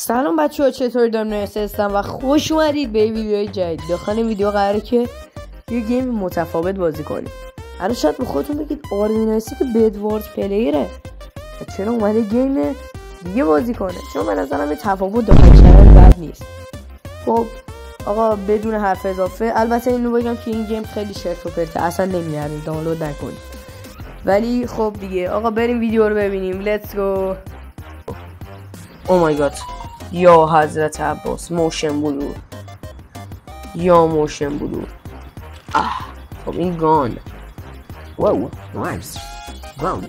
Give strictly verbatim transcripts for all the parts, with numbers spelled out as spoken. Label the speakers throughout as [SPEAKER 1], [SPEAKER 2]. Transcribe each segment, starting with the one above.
[SPEAKER 1] سلام بچه ها، چطوری؟ دارم نرسه هستم و خوش اومدید به ویدیوی جدید. داخل این ویدیو قراره که یه گیم متفاوت بازی کنیم. الان شاید به خودتون بگید آردینایسی که بدوارد پلیره و چرا اومده گیم دیگه بازی کنه؟ چون من نظرم یه تفاوت داخل چنل بد نیست. خب آقا بدون حرف اضافه، البته اینو بگم که این گیم خیلی شرط و پرته، اصلا نمیارید دانلود نکنید. ولی خب دیگه آقا بریم ویدیو رو ببینیم. لیتس گو. او مای گاد، یا حضرت عباس، موشن بلور یا موشن بلور. آه خب این گان. واو نایس گان.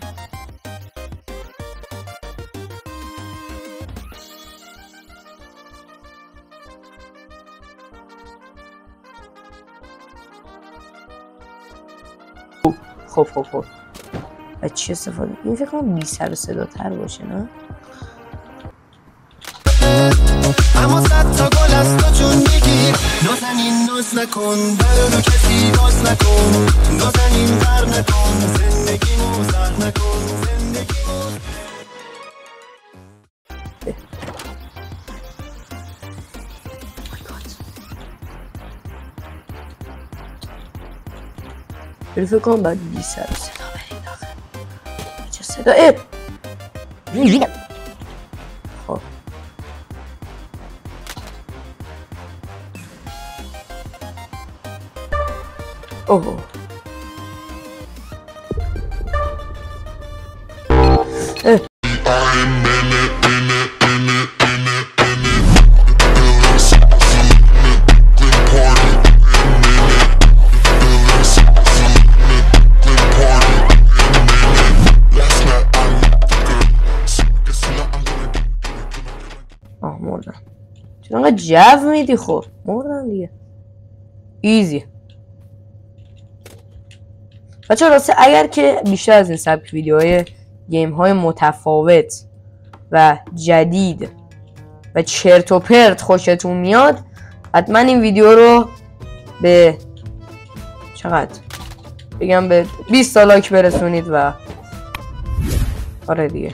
[SPEAKER 1] خب خب خب از چی استفاده؟ این فکر کنم بی سر و صدا تر باشه نه؟ اما صد تا گل از تو چون میگیر نازنین ناز نکن برانو کسی باز نکن نازنین بر نکن زندگی موزر نکن زندگی موزر. بری فکر کنم باید بی سر و صدا بریم داخل. چه صدا؟ اه خب اوه اه آه مردم. چون انقدر جو میدی؟ خب مردم دیگه. ایزی بچه راسته اگر که بیشتر از این سبک ویدیوهای گیم های متفاوت و جدید و چرت و پرت خوشتون میاد، حتما این ویدیو رو به چقدر بگم به بیست تا لایک برسونید و آره دیگه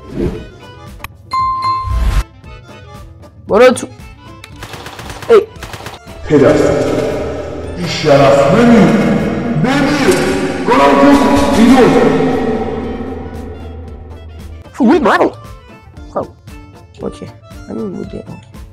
[SPEAKER 1] برو تو. ای
[SPEAKER 2] پدر این شرف بمیر بمیر گناه کن بیدون
[SPEAKER 1] فوی مارو. خب اوکی همین بوده.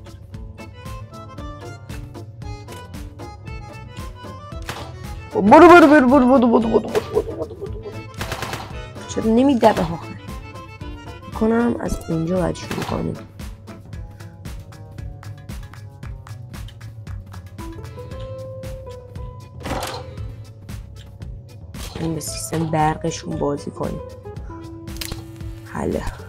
[SPEAKER 1] برو برو برو برو برو برو برو برو برو برو. چرا نمیده به ها کنم؟ از اینجا باید شروع کنیم. این به سیستم برقشون بازی کنیم. حله